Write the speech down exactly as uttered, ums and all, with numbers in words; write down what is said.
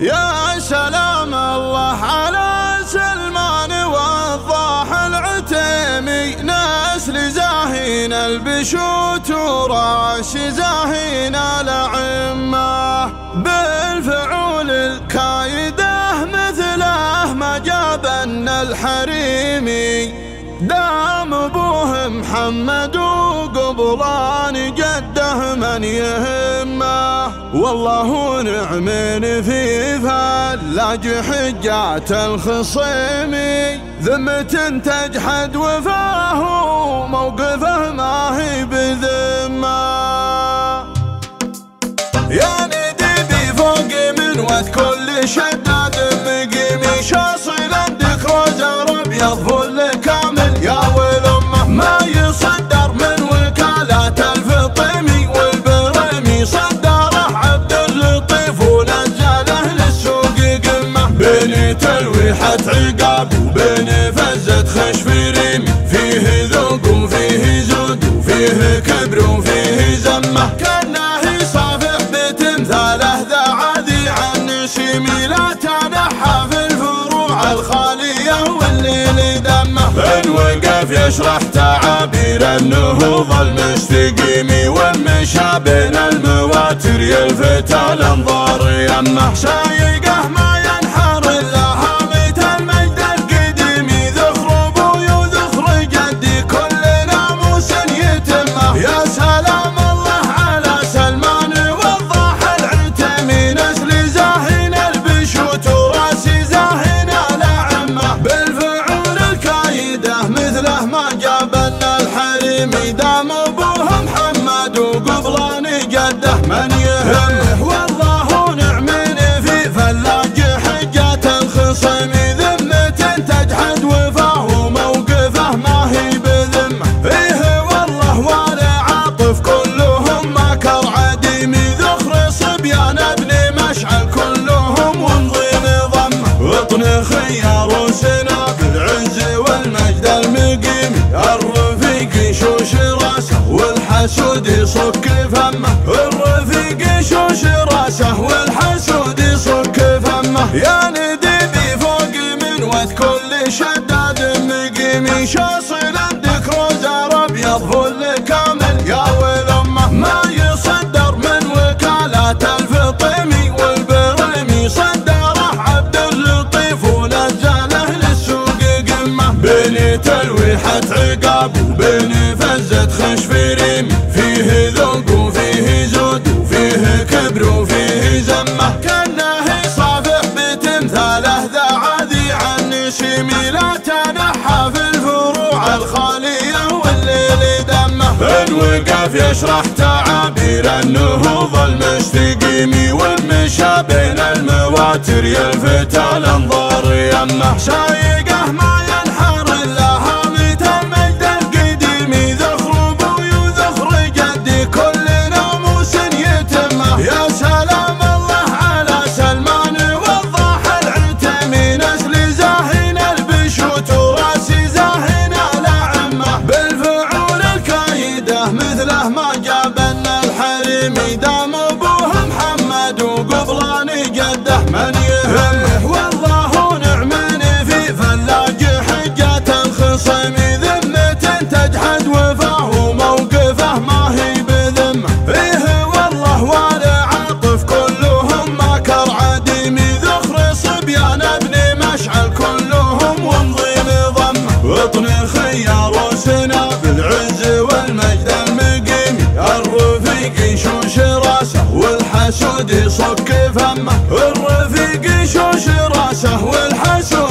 يا سلام الله على سلمان والضاح العتيمي، نسل زاهين البشوت وراش زاهين الأعمة، بالفعول الكايده مثله ما جابن الحريمي، دام ابوه محمد وقبلان جده من يهمه، والله نعمين في فلاج حجات الخصيمي، ذمة تجحد وفاه وموقفه ما هي بذمه، يا ندبي فوق من وث كل شداد مقيمي، شاصل عندك روزة ابيض فل كامل يا والامه، ما يصدر من وكالات الفطيمي والبريمي، صدره عبد اللطيف ونزله للسوق قمه، بين تلويحة عقاب وبين فزة خشف ريمي، فيه ذوق وفيه زود وفيه كبر وفيه زمه، كانه صافح بتمثاله ذا عادي عن نسيمي، لا تنحى في الفروع الخالية والليل دمه، إن وقف يشرح تعابير النهوض المستقيمي، والمشى بين المواتر يلفت الانظار يمه، سايقه ما ينحر الا هامة المجد القديمي، ذخر ابوي وذخر جدي كل ناموس يتمه، يا سلام الله على سلمان والضاح العتيمي، نسل زاهين البشوت وراسي زاهين الأعمة، بالفعول الكايده مثله ما جابنا الحريمي، دام ابوه محمد وقبلان جده من يهمه، والله نعمين في فلاج حجات الخصيمي، ذمة تجحد وفاه وموقفه ما هي بذمه، فيه والله ولا عاطف كلهم مكر عديمي، ذخر صبيان ابن مشعل كلهم وانضم ضمه، وطن خيار وسنا بالعز والمجد المقيمي، الرفيق شوش راسه والحسود يصك فمه، الرفيق شوش راسه والحسود يصك فمه، يا ندبي فوق من وث كل شداد مقيمي، شاصل عندك روزة ابيض فل كامل يا والامه، ما يصدر من وكالات الفطيمي والبريمي، صدره عبد اللطيف ونزله للسوق قمه، بين تلويحة عقاب وبين فزة خشف ريمي، فيه ذوق وفيه زود وفيه كبر وفيه زمه، كانه صافح بتمثاله ذا عادي عن نسيمي، لا تنحى في الفروع الخالية والليل دمه، إن وقف يشرح تعابير النهوض المستقيمي، والمشى بين المواتر يلفت الانظار يمه، سايقه ما ينحر الا هامة المجد القديمي، ذخر ابوي وذخر جدي كل ناموس يتمه، يا سلام الله على سلمان والضاح العتيمي، نسل زاهين البشوت وراسي زاهين الأعمة، بالفعول الكايده مثله ما جابنا الحريمي، دام ابوه محمد وقبلان جده من يهمه، والله نعمين في فلاج حجات الخصيمي، ذمة تجحد وفاه وموقفه ما هي بذمه، فيه والله ولا عاطف كلهم مكر عديمي، ذخر صبيان ابن مشعل كلهم وانضم ضمه، وطن خيار وسنا بالعز والمجد المقيمي، الرفيق شوش راسه والحسود يصك فمه، الرفيق شوش راسه والحسود